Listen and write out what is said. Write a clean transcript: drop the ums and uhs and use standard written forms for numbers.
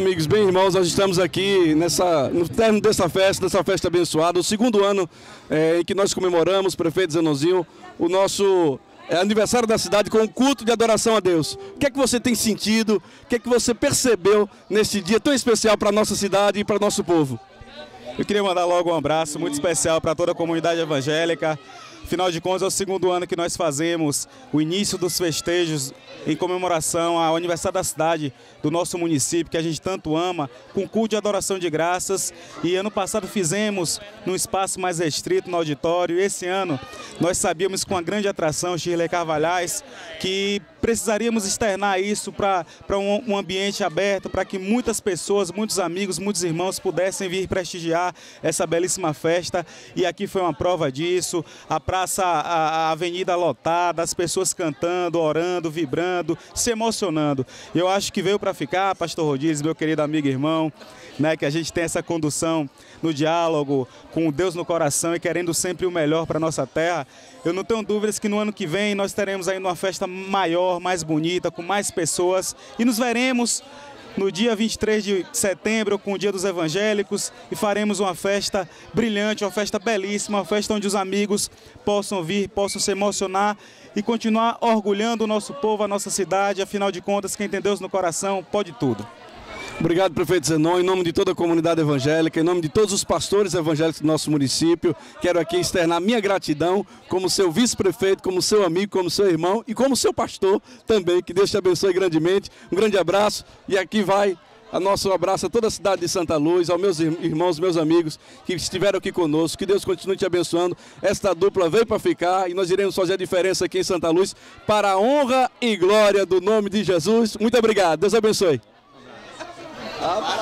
amigos, bem irmãos, nós estamos aqui no término dessa festa abençoada, o segundo ano em que nós comemoramos, prefeito Zenozinho, o nosso aniversário da cidade com um culto de adoração a Deus. O que é que você tem sentido, o que é que você percebeu neste dia tão especial para a nossa cidade e para o nosso povo? Eu queria mandar logo um abraço muito especial para toda a comunidade evangélica. Afinal de contas, é o segundo ano que nós fazemos o início dos festejos em comemoração ao aniversário da cidade do nosso município, que a gente tanto ama, com culto de adoração de graças. E ano passado fizemos num espaço mais restrito, no auditório. E esse ano nós sabíamos com a grande atração, Shirley Carvalhais, que precisaríamos externar isso para um ambiente aberto, para que muitas pessoas, muitos amigos, muitos irmãos pudessem vir prestigiar essa belíssima festa. E aqui foi uma prova disso. A praça, a avenida lotada, as pessoas cantando, orando, vibrando, se emocionando. Eu acho que veio para ficar, pastor Rodrigues, meu querido amigo e irmão, né, que a gente tem essa condução no diálogo com Deus no coração e querendo sempre o melhor para a nossa terra. Eu não tenho dúvidas que no ano que vem nós teremos ainda uma festa maior, mais bonita, com mais pessoas, e nos veremos no dia 23 de setembro, com o Dia dos Evangélicos, e faremos uma festa brilhante, uma festa belíssima, uma festa onde os amigos possam vir, possam se emocionar e continuar orgulhando o nosso povo, a nossa cidade. Afinal de contas, quem tem Deus no coração pode tudo. Obrigado, prefeito Zenon, em nome de toda a comunidade evangélica, em nome de todos os pastores evangélicos do nosso município, quero aqui externar minha gratidão como seu vice-prefeito, como seu amigo, como seu irmão e como seu pastor também. Que Deus te abençoe grandemente. Um grande abraço e aqui vai a nosso abraço a toda a cidade de Santa Luz, aos meus irmãos, meus amigos que estiveram aqui conosco. Que Deus continue te abençoando. Esta dupla veio para ficar e nós iremos fazer a diferença aqui em Santa Luz para a honra e glória do nome de Jesus. Muito obrigado. Deus abençoe.